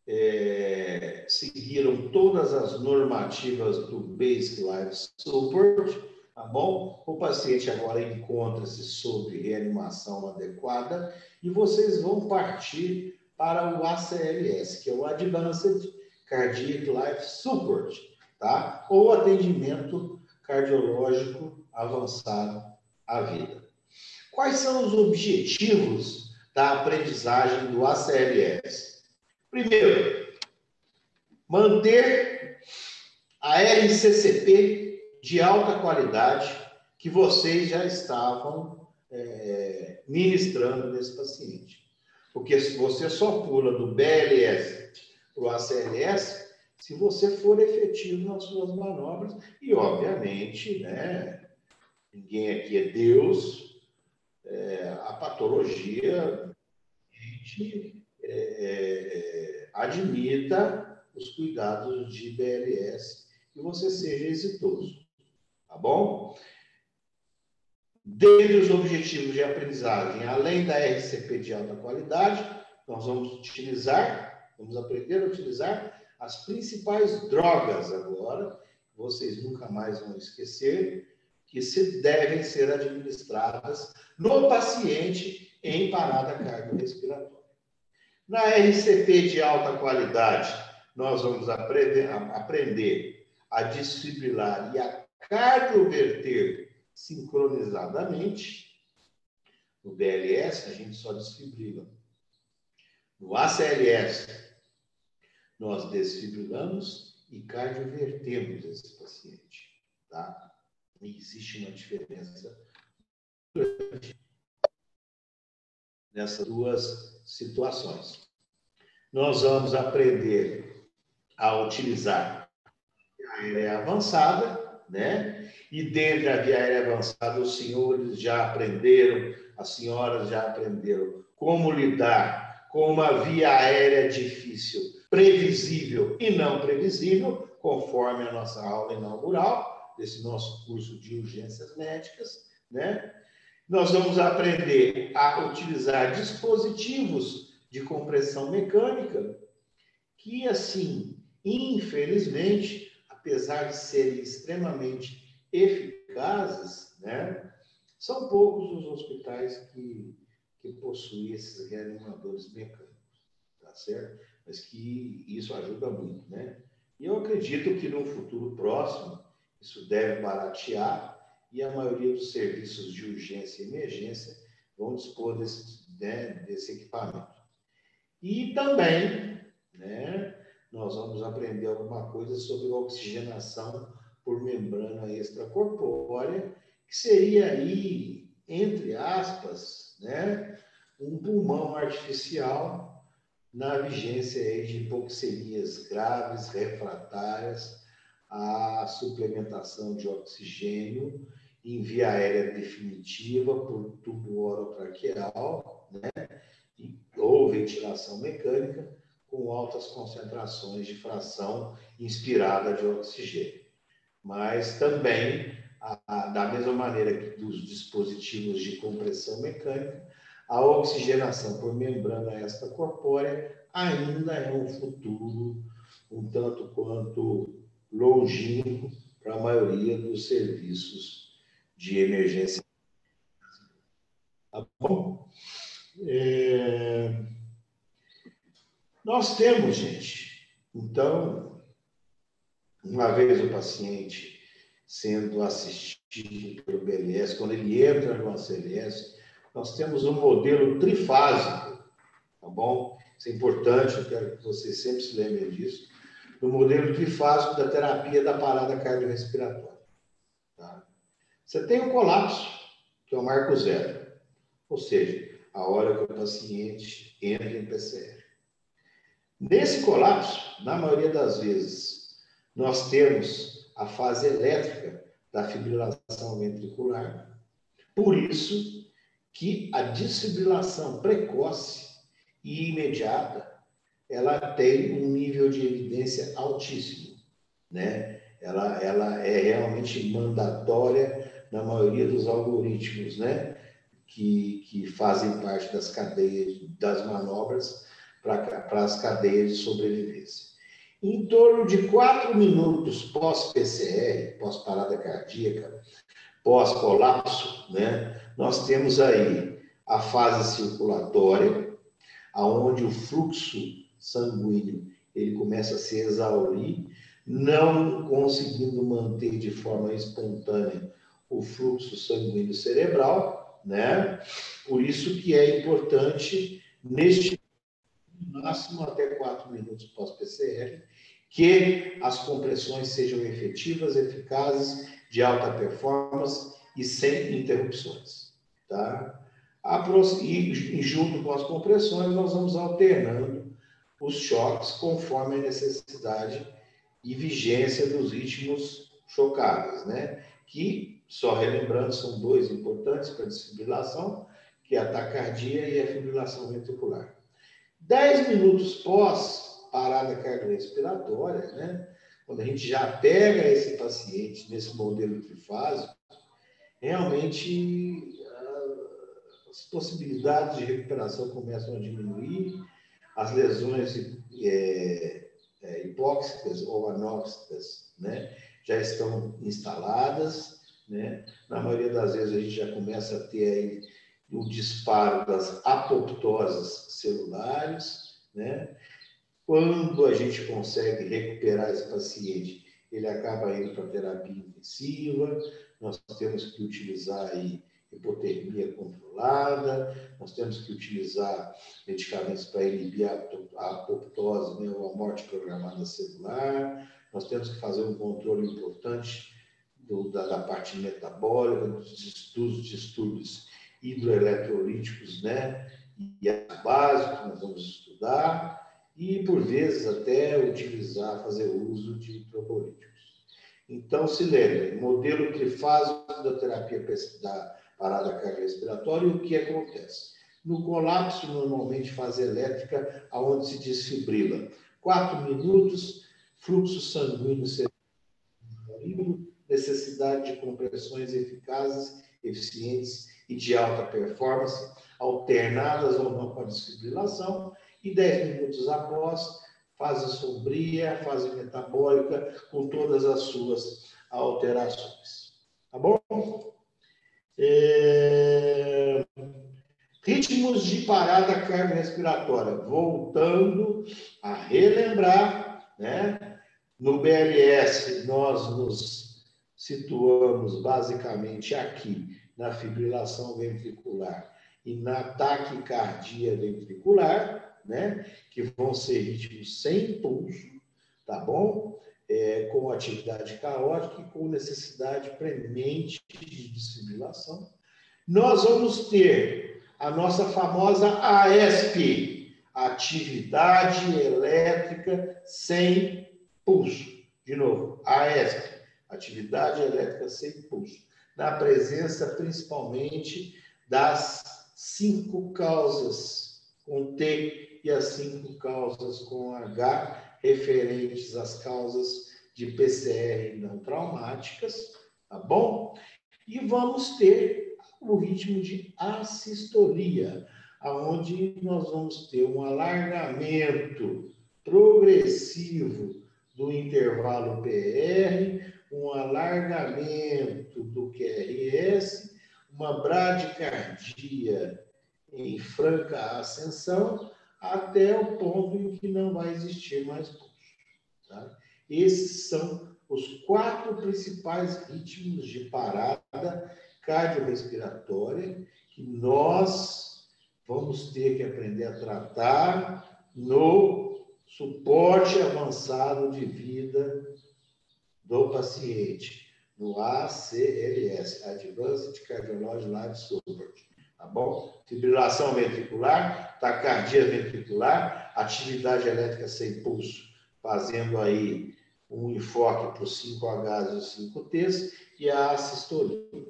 Speaker 1: seguiram todas as normativas do Basic Life Support, tá bom? O paciente agora encontra-se sob reanimação adequada e vocês vão partir para o ACLS, que é o Advanced Cardiac Life Support, tá? Ou atendimento cardiológico avançado à vida. Quais são os objetivos da aprendizagem do ACLS? Primeiro, manter a RCCP de alta qualidade que vocês já estavam ministrando nesse paciente. Porque se você só pula do BLS para o ACLS, se você for efetivo nas suas manobras, e obviamente, né, ninguém aqui é Deus, a patologia admita os cuidados de BLS e você seja exitoso, tá bom? Dentre os objetivos de aprendizagem, além da RCP de alta qualidade, nós vamos aprender a utilizar as principais drogas agora, que vocês nunca mais vão esquecer, que devem ser administradas no paciente em parada cardiorrespiratória. Na RCP de alta qualidade, nós vamos aprender a desfibrilar e a cardioverter sincronizadamente. No BLS, a gente só desfibrila. No ACLS, nós desfibrilamos e cardiovertemos esse paciente, tá? E existe uma diferença grande nessas duas situações. Nós vamos aprender a utilizar a via aérea avançada, né? E dentro da via aérea avançada, os senhores já aprenderam, as senhoras já aprenderam como lidar com uma via aérea difícil, previsível e não previsível, conforme a nossa aula inaugural desse nosso curso de urgências médicas, né? Nós vamos aprender a utilizar dispositivos de compressão mecânica que, assim, infelizmente, apesar de serem extremamente eficazes, né, são poucos os hospitais que possuem esses reanimadores mecânicos, tá certo? Mas que isso ajuda muito, né? E eu acredito que no futuro próximo isso deve baratear e a maioria dos serviços de urgência e emergência vão dispor desse equipamento. E também, né, nós vamos aprender alguma coisa sobre a oxigenação por membrana extracorpórea, que seria aí, entre aspas, né, um pulmão artificial na vigência aí de hipoxemias graves, refratárias à suplementação de oxigênio em via aérea definitiva por tubo orotraqueal, né? Ou ventilação mecânica com altas concentrações de fração inspirada de oxigênio. Mas também, da mesma maneira que dos dispositivos de compressão mecânica, a oxigenação por membrana extracorpórea ainda é um futuro um tanto quanto longínquo para a maioria dos serviços de emergência. Tá bom? Nós temos, gente, então, uma vez o paciente sendo assistido pelo BLS, quando ele entra no ACLS, nós temos um modelo trifásico, tá bom? Isso é importante, eu quero que vocês sempre se lembrem disso. No modelo trifásico da terapia da parada cardiorrespiratória. Tá? Você tem o colapso, que é o marco zero, ou seja, a hora que o paciente entra em PCR. Nesse colapso, na maioria das vezes, nós temos a fase elétrica da fibrilação ventricular. Por isso que a desfibrilação precoce e imediata, ela tem um nível de evidência altíssimo, né? Ela é realmente mandatória na maioria dos algoritmos, né? Que fazem parte das cadeias, das manobras para as cadeias de sobrevivência. Em torno de 4 minutos pós-PCR, pós-parada cardíaca, pós-colapso, né? Nós temos aí a fase circulatória, aonde o fluxo sanguíneo ele começa a se exaurir, não conseguindo manter de forma espontânea o fluxo sanguíneo cerebral, né? Por isso que é importante, neste máximo até 4 minutos pós-PCR, que as compressões sejam efetivas, eficazes, de alta performance e sem interrupções, tá? E junto com as compressões, nós vamos alternando os choques conforme a necessidade e vigência dos ritmos chocáveis, né? Que, só relembrando, são dois importantes para a desfibrilação, que é a taquicardia e a fibrilação ventricular. 10 minutos pós parada cardiorrespiratória, né? Quando a gente já pega esse paciente nesse modelo trifásico, realmente as possibilidades de recuperação começam a diminuir, as lesões hipóxicas ou anóxicas, né, já estão instaladas, né? Na maioria das vezes a gente já começa a ter aí o disparo das apoptoses celulares, né? Quando a gente consegue recuperar esse paciente, ele acaba indo para terapia intensiva, nós temos que utilizar aí hipotermia controlada, nós temos que utilizar medicamentos para inibir a apoptose, né, ou a morte programada celular, nós temos que fazer um controle importante da parte metabólica, dos distúrbios hidroeletrolíticos, né, e básicos que nós vamos estudar, e por vezes até fazer uso de trobolíticos. Então, se lembrem, modelo trifásico da terapia da parada cardiorrespiratória, o que acontece? No colapso, normalmente, fase elétrica, aonde se desfibrila. 4 minutos, fluxo sanguíneo cerebral, necessidade de compressões eficazes, eficientes e de alta performance, alternadas ou não com a desfibrilação, e 10 minutos após, fase sombria, fase metabólica, com todas as suas alterações. Tá bom? Ritmos de parada cardiorrespiratória. Voltando a relembrar, né? No BLS, nós nos situamos basicamente aqui, na fibrilação ventricular e na taquicardia ventricular, né? Que vão ser ritmos sem pulso, tá bom? Com atividade caótica e com necessidade premente de desfibrilação. Nós vamos ter a nossa famosa AESP, atividade elétrica sem pulso. De novo, AESP, atividade elétrica sem pulso. Na presença, principalmente, das 5 causas com T e as 5 causas com H, referentes às causas de PCR não traumáticas, tá bom? E vamos ter o ritmo de assistolia, onde nós vamos ter um alargamento progressivo do intervalo PR, um alargamento do QRS, uma bradicardia em franca ascensão, até o ponto em que não vai existir mais pulso. Tá? Esses são os 4 principais ritmos de parada cardiorrespiratória que nós vamos ter que aprender a tratar no suporte avançado de vida do paciente, no ACLS, Advanced Cardiology Life Support, tá bom? Fibrilação ventricular, taquicardia ventricular, atividade elétrica sem pulso, fazendo aí um enfoque para os 5Hs e os 5Ts, e a assistolia.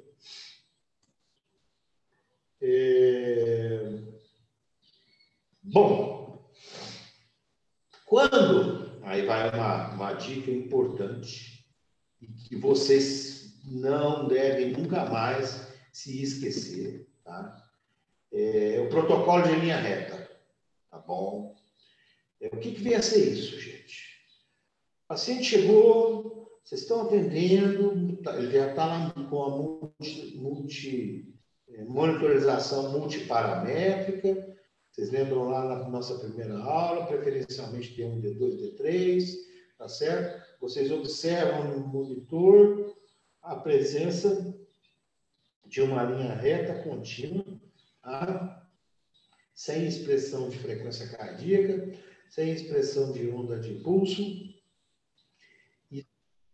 Speaker 1: Bom, quando... Aí vai uma dica importante, e que vocês não devem nunca mais se esquecer, tá? O protocolo de linha reta, tá bom? O que vem a ser isso, gente? O paciente chegou, vocês estão atendendo, ele já está lá com a monitorização multiparamétrica. Vocês lembram lá na nossa primeira aula, preferencialmente D1, D2, D3, tá certo? Vocês observam no monitor a presença de uma linha reta contínua, tá? Sem expressão de frequência cardíaca, sem expressão de onda de pulso e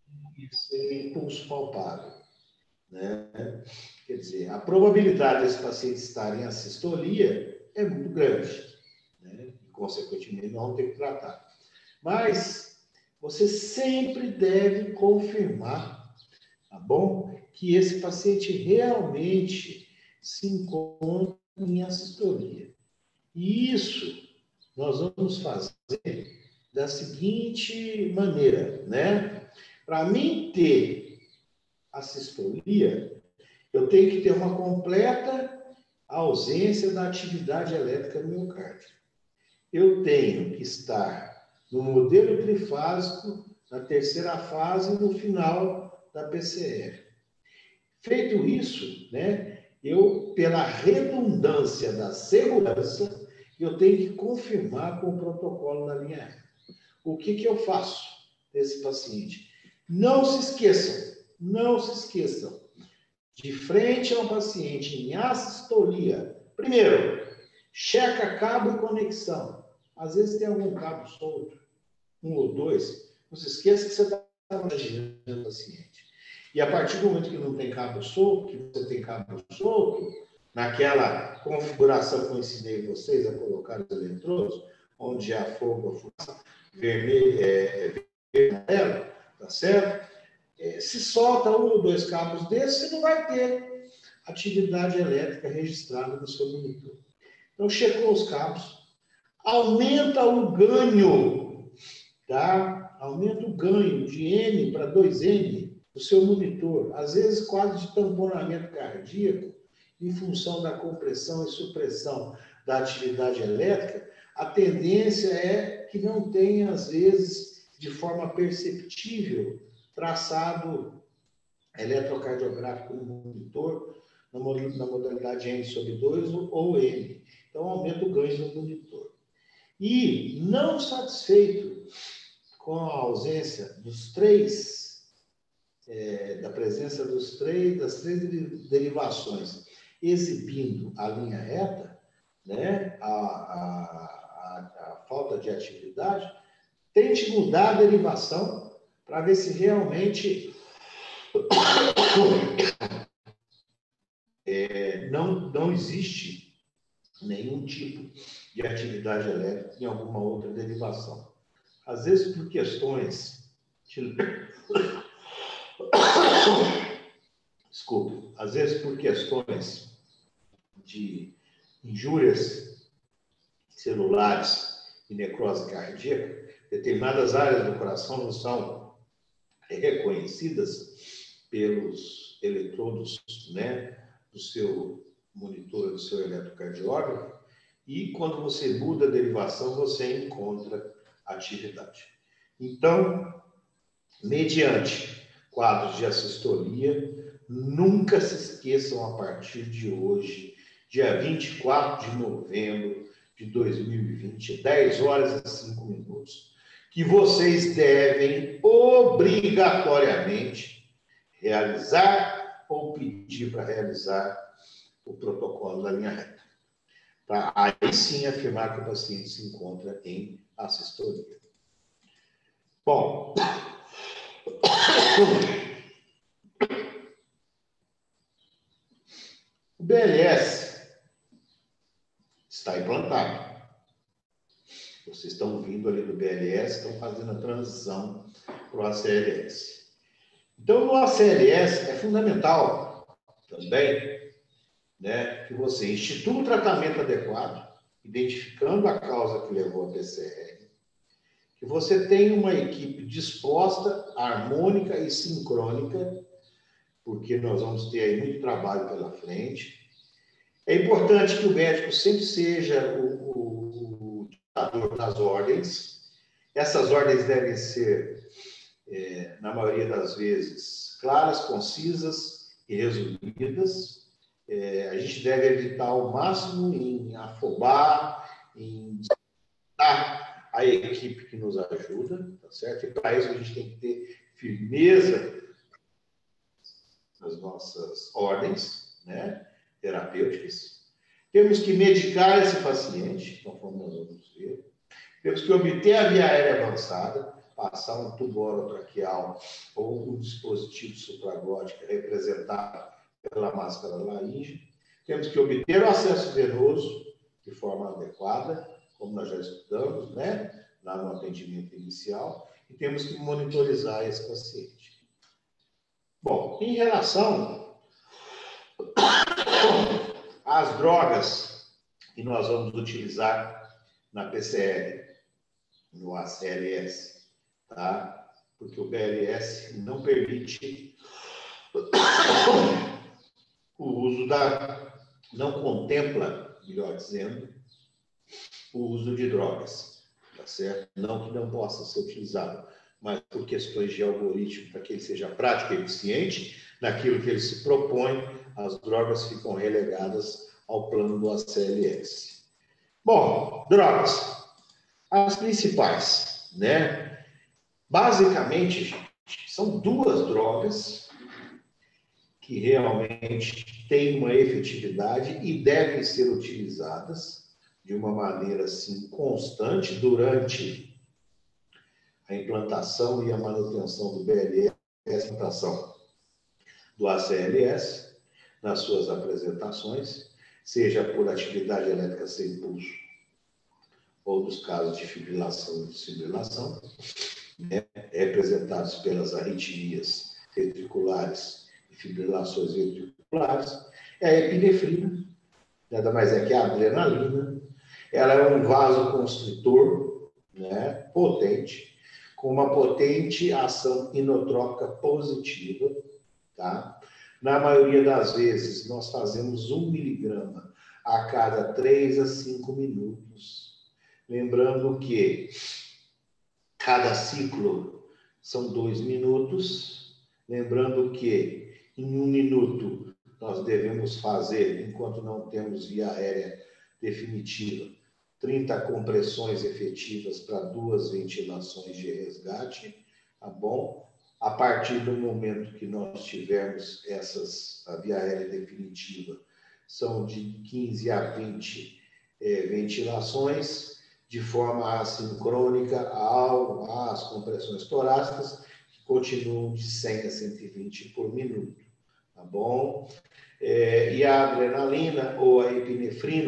Speaker 1: sem pulso palpável, né? Quer dizer, a probabilidade desse paciente estar em assistolia é muito grande, né? E, consequentemente, nós vamos ter que tratar. Mas você sempre deve confirmar, tá bom? Que esse paciente realmente se encontra em assistolia. E isso nós vamos fazer da seguinte maneira, né? Para mim ter assistolia, eu tenho que ter uma completa ausência da atividade elétrica no miocárdio. Eu tenho que estar no modelo trifásico, na terceira fase e no final da PCR. Feito isso, né, eu, pela redundância da segurança, eu tenho que confirmar com o protocolo da linha reta. O que eu faço desse paciente? Não se esqueçam, de frente a um paciente em assistolia, primeiro, checa cabo e conexão. Às vezes tem algum cabo solto, 1 ou 2, não se esqueça que você está protegendo o paciente. E a partir do momento que não tem cabo solto, que você tem cabo solto, naquela configuração que eu ensinei vocês a colocar os eletrodos, onde a fogo vermelha, amarela, tá certo? Se solta 1 ou 2 cabos desses, você não vai ter atividade elétrica registrada no seu monitor. Então, checou os cabos, aumenta o ganho, tá? Aumenta o ganho de N para 2N do seu monitor, às vezes quadro de tamponamento cardíaco, em função da compressão e supressão da atividade elétrica, a tendência é que não tenha, às vezes, de forma perceptível, traçado eletrocardiográfico no monitor, na modalidade N/2 ou N. Então, aumenta o ganho no monitor. E, não satisfeito com a ausência dos da presença das três derivações, exibindo a linha reta, né, a falta de atividade, tente mudar a derivação para ver se realmente não existe nenhum tipo de atividade elétrica em alguma outra derivação. Às vezes, por questões de... Desculpe. Às vezes, por questões de injúrias celulares e necrose cardíaca, determinadas áreas do coração não são reconhecidas pelos eletrodos, né, do seu monitor, do seu eletrocardiógrafo, e quando você muda a derivação, você encontra atividade. Então, mediante quadros de assistolia, nunca se esqueçam, a partir de hoje, dia 24 de novembro de 2020, 10 horas e 5 minutos, que vocês devem obrigatoriamente realizar ou pedir para realizar o protocolo da linha reta, para aí sim afirmar que o paciente se encontra em assistolia. Bom, o BLS está implantado. Vocês estão vindo ali do BLS, estão fazendo a transição para o ACLS. Então, no ACLS é fundamental também, né, que você institua um tratamento adequado, identificando a causa que levou a PCR, que você tenha uma equipe disposta, harmônica e sincrônica, porque nós vamos ter aí muito trabalho pela frente. É importante que o médico sempre seja o ditador das ordens. Essas ordens devem ser, na maioria das vezes, claras, concisas e resumidas. A gente deve evitar ao máximo em afobar, em dar a equipe que nos ajuda, tá certo? E para isso a gente tem que ter firmeza nas nossas ordens, né, terapêuticas. Temos que medicar esse paciente, conforme nós vamos ver. Temos que obter a via aérea avançada, passar um tubo orotraqueal ou um dispositivo supraglótico representado pela máscara laríngea. Temos que obter o acesso venoso de forma adequada, como nós já estudamos, né, lá no atendimento inicial, e temos que monitorizar esse paciente. Bom, em relação às drogas que nós vamos utilizar na PCR, no ACLS, tá? Porque o BLS não permite o uso não contempla, melhor dizendo, o uso de drogas, tá certo? Não que não possa ser utilizado, mas por questões de algoritmo, para que ele seja prático e eficiente, naquilo que ele se propõe, as drogas ficam relegadas ao plano do ACLS. Bom, drogas. As principais, né? Basicamente, gente, são duas drogas que realmente têm uma efetividade e devem ser utilizadas de uma maneira assim constante durante a implantação e a manutenção do BLS, a implantação do ACLS, nas suas apresentações, seja por atividade elétrica sem pulso, ou nos casos de fibrilação e desfibrilação, né, representados pelas arritmias ventriculares e fibrilações ventriculares. É a epinefrina, nada mais é que a adrenalina. Ela é um vasoconstritor, né, potente, com uma potente ação inotrópica positiva, tá? Na maioria das vezes, nós fazemos 1 miligrama a cada 3 a 5 minutos. Lembrando que cada ciclo são 2 minutos. Lembrando que em 1 minuto nós devemos fazer, enquanto não temos via aérea definitiva, 30 compressões efetivas para 2 ventilações de resgate, tá bom? A partir do momento que nós tivermos a via aérea definitiva, são de 15 a 20 ventilações, de forma assincrônica às compressões torácicas, que continuam de 100 a 120 por minuto, tá bom? E a adrenalina ou a epinefrina,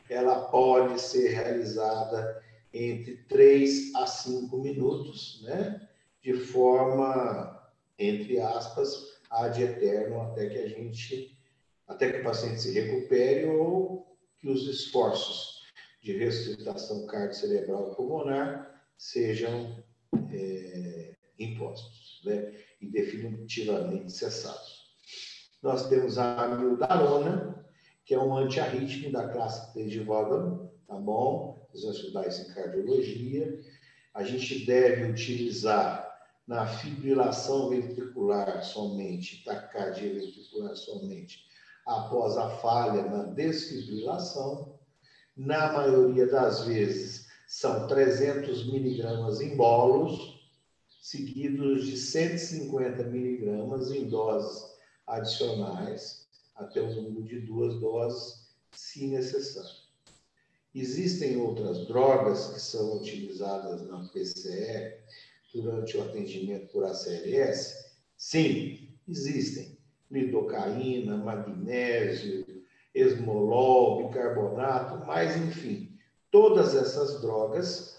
Speaker 1: ela pode ser realizada entre 3 a 5 minutos, né? De forma, entre aspas, ad eterno, até que o paciente se recupere ou que os esforços de ressuscitação cardiocerebral pulmonar sejam impostos, né? E definitivamente cessados. Nós temos a amiodarona, que é um antiarrítmico da classe 3 de Vaughan, tá bom? Vocês vão estudar isso em cardiologia. A gente deve utilizar na fibrilação ventricular somente, taquicardia ventricular somente, após a falha na desfibrilação. Na maioria das vezes, são 300 miligramas em bolos, seguidos de 150 miligramas em doses adicionais, até o número de 2 doses, se necessário. Existem outras drogas que são utilizadas na PCE durante o atendimento por ACLS? Sim, existem. Lidocaína, magnésio, esmolol, bicarbonato, mas, enfim, todas essas drogas,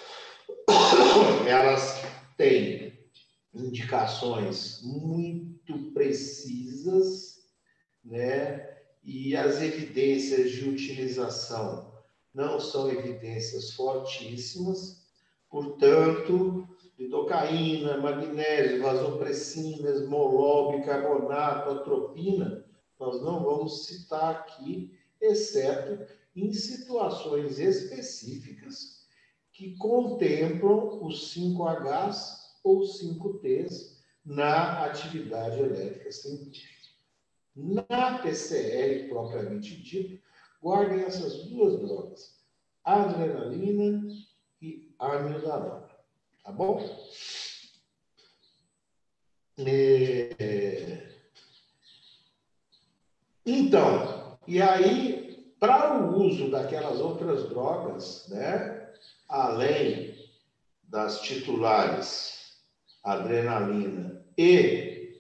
Speaker 1: elas têm indicações muito precisas, né? E as evidências de utilização não são evidências fortíssimas, portanto, lidocaína, magnésio, vasopressina, esmolol, bicarbonato, atropina, nós não vamos citar aqui, exceto em situações específicas que contemplam os 5Hs ou 5Ts na atividade elétrica científica. Na PCR, propriamente dito, guardem essas duas drogas, adrenalina e amiodarona, tá bom? Então, e aí, para o uso daquelas outras drogas, né, além das titulares adrenalina e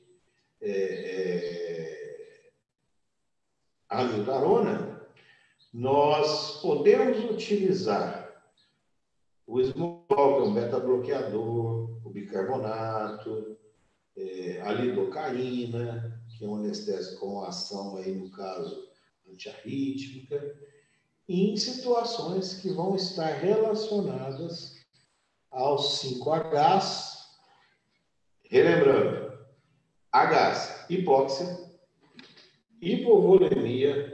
Speaker 1: amiodarona, nós podemos utilizar o esmolol, que é um beta-bloqueador, o bicarbonato, a lidocaína, que é um anestésico com ação, aí, no caso, antiarrítmica, em situações que vão estar relacionadas aos 5Hs, relembrando, Hs, hipóxia, hipovolemia,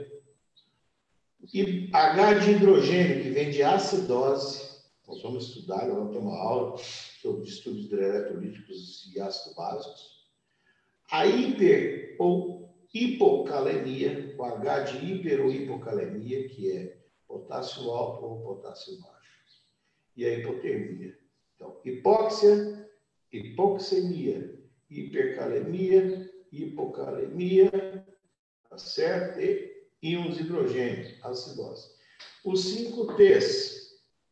Speaker 1: e H de hidrogênio, que vem de acidose. Nós vamos estudar, nós vamos ter uma aula sobre estudos de eletrolíticos e ácidos básicos. A hiper ou hipocalemia, o H de hiper ou hipocalemia, que é potássio alto ou potássio baixo. E a hipotermia. Então, hipóxia, hipoxemia, hipercalemia, hipocalemia, tá certo? E íons de hidrogênio, acidose. Os 5Ts,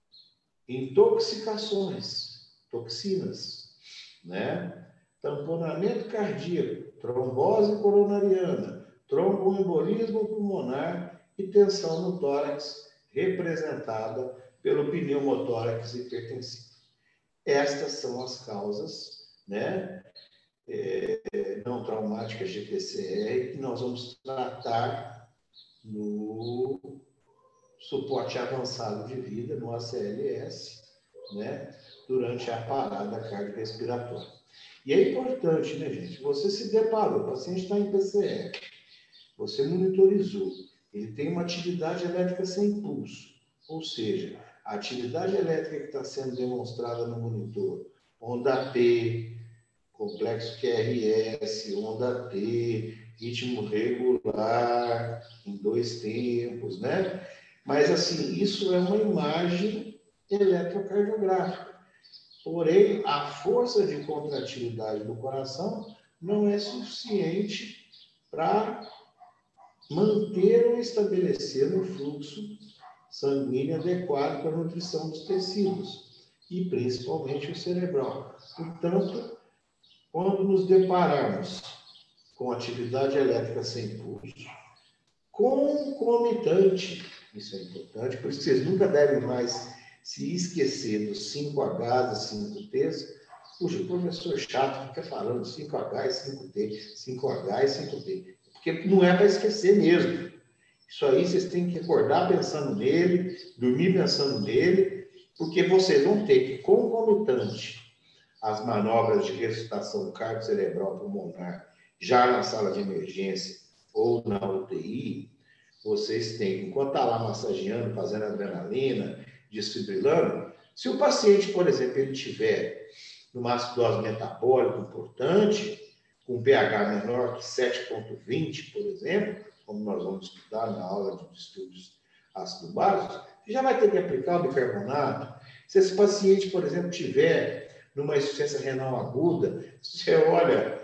Speaker 1: intoxicações, toxinas, né? Tamponamento cardíaco, trombose coronariana, tromboembolismo pulmonar e tensão no tórax, representada pelo pneumotórax hipertensivo. Estas são as causas, né, não traumáticas de PCR que nós vamos tratar no suporte avançado de vida, no ACLS, né, durante a parada cardiorrespiratória. E é importante, né, gente? Você se deparou, o paciente está em PCR, você monitorizou, ele tem uma atividade elétrica sem pulso, ou seja, a atividade elétrica que está sendo demonstrada no monitor, onda T, complexo QRS, onda T, ritmo regular, em 2 tempos, né? Mas, assim, isso é uma imagem eletrocardiográfica. Porém, a força de contratividade do coração não é suficiente para manter ou estabelecer um fluxo sanguíneo adequado para a nutrição dos tecidos, e principalmente o cerebral. Portanto, quando nos depararmos com atividade elétrica sem pulso, concomitante, Isso é importante, por isso que vocês nunca devem mais se esquecer dos 5Hs e 5Ts. Puxa, o professor chato fica falando 5H e 5T, 5H e 5T, porque não é para esquecer mesmo. Isso aí vocês têm que acordar pensando nele, dormir pensando nele, porque vocês vão ter que, concomitante às manobras de ressuscitação cardiocerebral pulmonar, já na sala de emergência ou na UTI, vocês têm, enquanto está lá massageando, fazendo adrenalina, desfibrilando, se o paciente, por exemplo, ele tiver numa acidose metabólica importante, com pH menor que 7,20, por exemplo, como nós vamos estudar na aula de distúrbios ácido-básicos, você já vai ter que aplicar o bicarbonato. Se esse paciente, por exemplo, tiver numa insuficiência renal aguda, você olha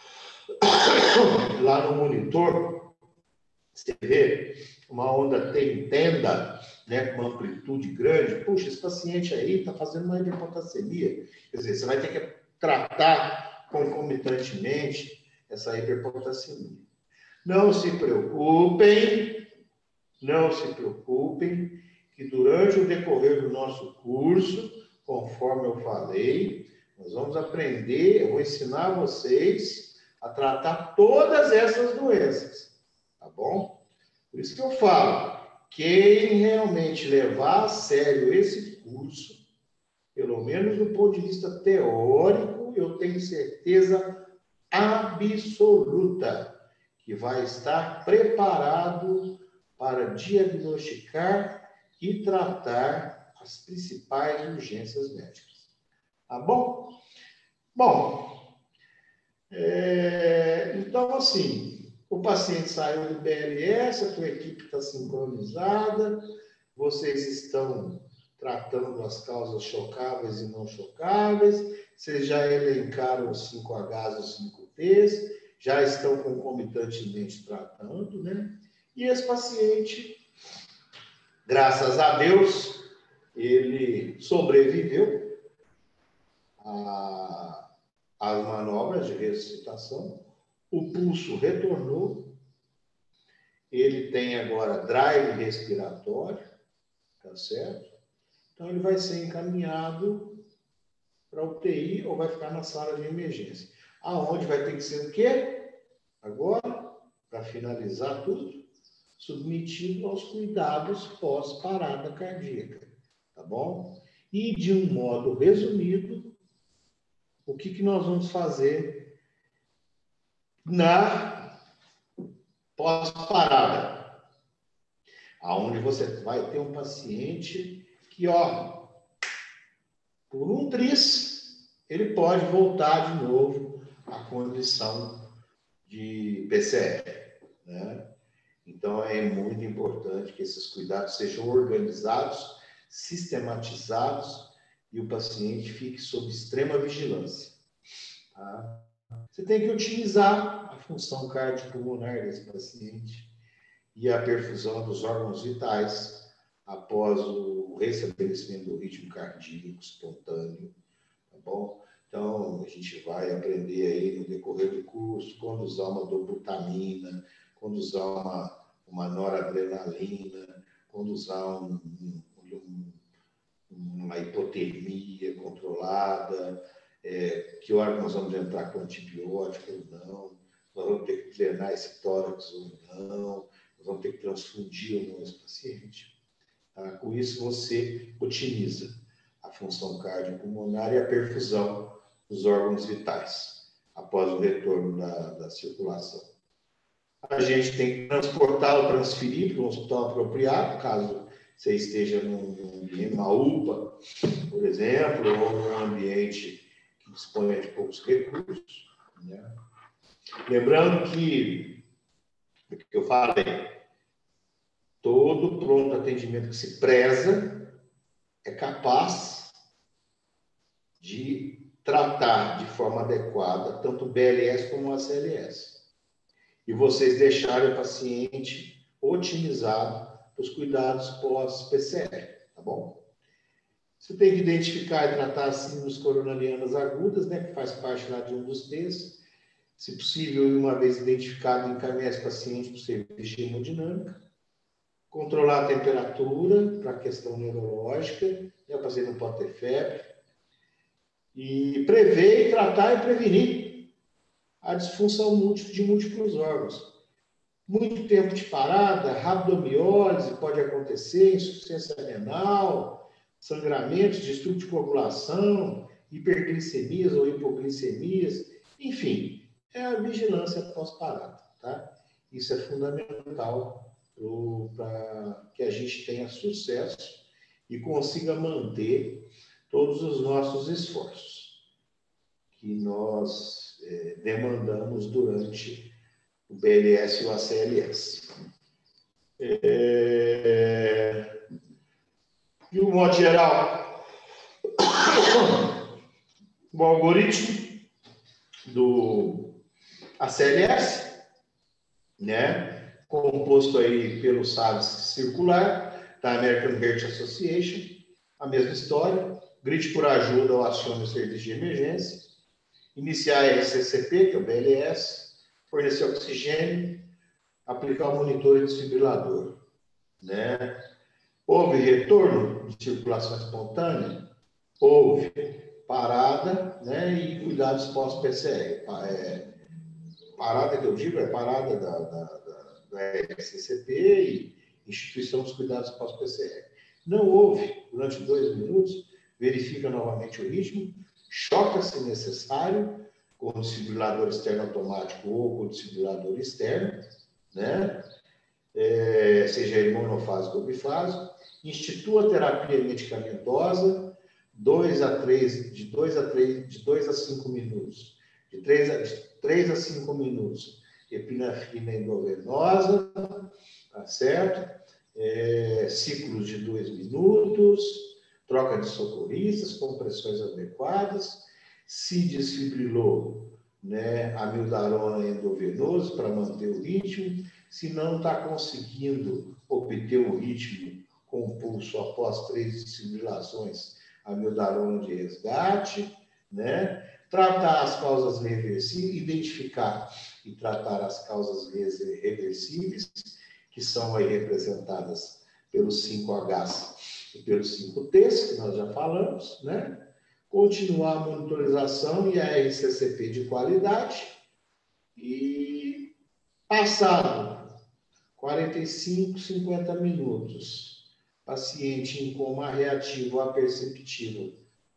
Speaker 1: lá no monitor, você vê uma onda tenda, né, com uma amplitude grande, puxa, esse paciente aí está fazendo uma hiperpotassemia. Quer dizer, você vai ter que tratar concomitantemente essa hiperpotassemia. Não se preocupem, que durante o decorrer do nosso curso, conforme eu falei, nós vamos aprender, eu vou ensinar vocês a tratar todas essas doenças, tá bom? Por isso que eu falo, quem realmente levar a sério esse curso, pelo menos do ponto de vista teórico, eu tenho certeza absoluta que vai estar preparado para diagnosticar e tratar as principais urgências médicas. Tá bom? Bom, então, assim, o paciente saiu do BLS, a tua equipe está sincronizada, vocês estão tratando as causas chocáveis e não chocáveis, vocês já elencaram os 5Hs e os 5Ts, já estão concomitantemente tratando, né? E esse paciente, graças a Deus, ele sobreviveu às manobras de ressuscitação, o pulso retornou, ele tem agora drive respiratório, tá certo? Então, ele vai ser encaminhado para a UTI ou vai ficar na sala de emergência. Aonde vai ter que ser o quê? Agora, para finalizar tudo, submetido aos cuidados pós-parada cardíaca, tá bom? E, de um modo resumido, o que nós vamos fazer na pós-parada? Aonde você vai ter um paciente que, ó, por um tris, ele pode voltar de novo à condição de PCR, né? Então, é muito importante que esses cuidados sejam organizados, sistematizados e o paciente fique sob extrema vigilância. Tá? Você tem que otimizar a função cardiopulmonar desse paciente e a perfusão dos órgãos vitais após o restabelecimento do ritmo cardíaco espontâneo, tá bom? Então, a gente vai aprender aí no decorrer do curso quando usar uma dobutamina, quando usar uma noradrenalina, quando usar uma hipotermia controlada, que hora nós vamos entrar com antibiótico ou não, nós vamos ter que drenar esse tórax ou não, nós vamos ter que transfundir ou não esse paciente. Tá? Com isso, você otimiza a função cardiopulmonar e a perfusão dos órgãos vitais após o retorno da circulação. A gente tem que transportar ou transferir para um hospital apropriado, caso você esteja numa UPA, por exemplo, ou num ambiente que disponha de poucos recursos, né? Lembrando que, o que eu falei, todo pronto atendimento que se preza é capaz de tratar de forma adequada tanto o BLS como o ACLS. E vocês deixarem o paciente otimizado para os cuidados pós-PCR, tá bom? Você tem que identificar e tratar as síndromes coronarianas agudas, né, que faz parte lá de um dos T's. Se possível, uma vez identificado, encaminhar esse paciente para o serviço de hemodinâmica. controlar a temperatura para a questão neurológica, o paciente não pode ter febre, e prever, tratar e prevenir a disfunção de múltiplos órgãos. Muito tempo de parada, rabdomiólise pode acontecer, insuficiência renal, sangramentos, distúrbio de coagulação, hiperglicemias ou hipoglicemias, enfim, é a vigilância pós-parada, tá? Isso é fundamental para que a gente tenha sucesso e consiga manter todos os nossos esforços que nós demandamos durante o BLS e o ACLS. De um modo geral, o algoritmo do ACLS, né, composto aí pelo SAVS circular, da American Heart Association, a mesma história, grite por ajuda ou acione o serviço de emergência, iniciar a RCCP, que é o BLS, fornecer oxigênio, aplicar o monitor e desfibrilador, né? Houve retorno de circulação espontânea? Houve. Parada, né? E cuidados pós-PCR. Parada que eu digo é parada da RCCP e instituição dos cuidados pós-PCR. Não houve, durante 2 minutos, verifica novamente o ritmo, choca se necessário, com desfibrilador externo automático ou com desfibrilador externo, né? Seja ele monofásico ou bifásico, institua terapia medicamentosa, de 2 a 5 minutos, de 3 a 5 minutos, epinefrina endovenosa, tá certo? Ciclos de 2 minutos, troca de socorristas, compressões adequadas, se desfibrilou, né, amiodarona endovenoso para manter o ritmo, se não está conseguindo obter o ritmo com o pulso após 3 desfibrilações, amiodarona de resgate, né? Tratar as causas reversíveis, identificar e tratar as causas reversíveis, que são aí representadas pelos 5Hs e pelos 5Ts, que nós já falamos, né? Continuar a monitorização e a RCCP de qualidade e passado 45, 50 minutos, paciente em coma reativo aperceptivo,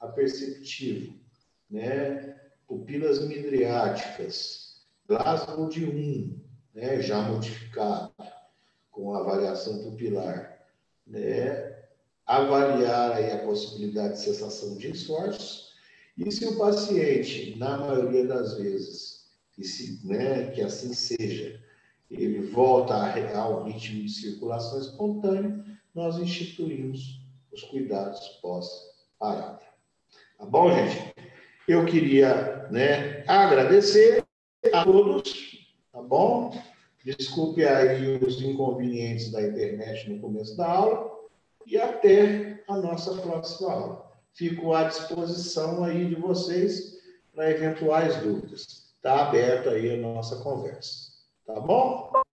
Speaker 1: né? Pupilas midriáticas, Glasgow de 1, né? Já modificado com avaliação pupilar, né? Avaliar aí a possibilidade de cessação de esforços, e se o paciente, na maioria das vezes, né, que assim seja, ele volta ao ritmo de circulação espontânea, nós instituímos os cuidados pós-parada. Tá bom, gente? Eu queria, né, agradecer a todos, tá bom? Desculpe aí os inconvenientes da internet no começo da aula, e até a nossa próxima aula. Fico à disposição aí de vocês para eventuais dúvidas. Está aberta aí a nossa conversa. Tá bom?